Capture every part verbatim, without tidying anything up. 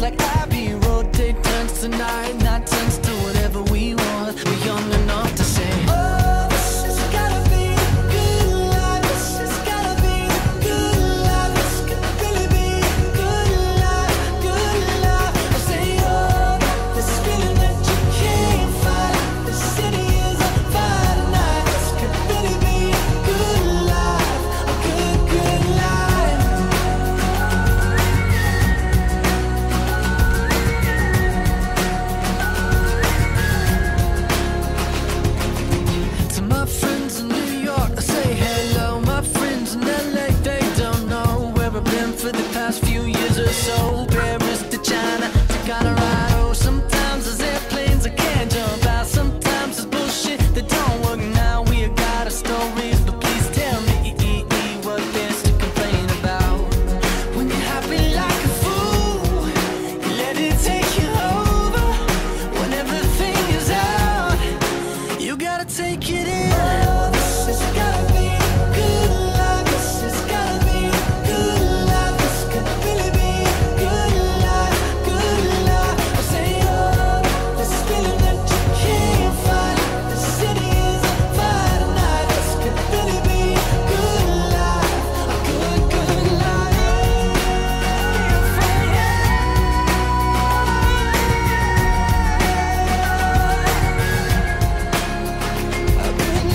like Abbey Road. Day turns to night, night turns to whatever we want. We're young enough to say, oh, this has gotta be the good life. This has gotta be the good life. This could really be the good life, good life. I say, oh, this feeling that you can't fight. The city is on fire tonight. This could really be a good life, a good, good life. To my friends in New York, I say hello. My friends in L A, they don't know where I've been for the past few years or so. Paris to China to Colorado. Sometimes there's airplanes I can't jump out. Sometimes it's bullshit that don't work now. We got our stories, but please tell me what there's to complain about. When you're happy like a fool, you let it take you over. When everything is out, you gotta take it in. Oh, this has gotta be a good life. This has gotta be a good life. This could really be a good life, good life. I say, oh, this feeling that you can't fight. The city is on fire tonight. This could really be a good life, a good, good life. A good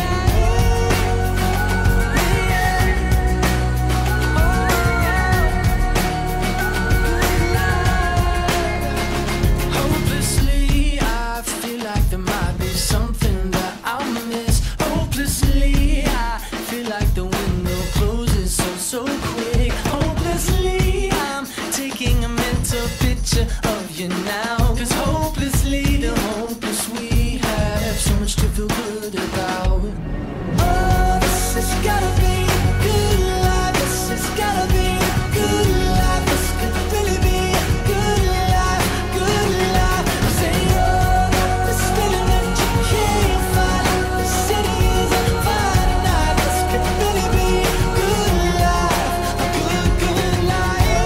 life. Hopelessly, I feel like there might be something that I'll miss. Hopelessly, I feel like the window closes so, so quick. Hopelessly, I'm taking a mental picture of you now. Cause hopelessly, the hopeless we have so much to feel good about. Oh, this has gotta be a good life. This has gotta be a good life. This could really be a good life, good life. I say, oh, this feeling that you can't fight. The city is on fire tonight. This could really be a good life, a good, good life.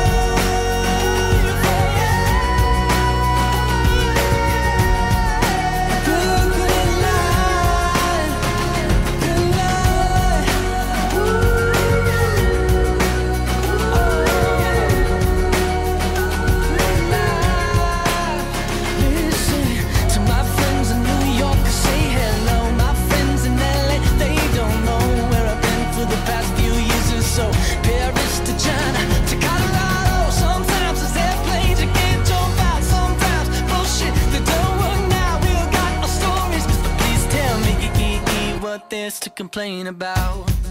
A good, good life, good life. Listen to my friends in New York, say hello. My friends in L A, they don't know where I've been for the past few years or so. Paris to China to Colorado. Sometimes there's airplanes you can't jump out. Sometimes bullshit that don't work now. We all got our stories, but please tell me what there's to complain about.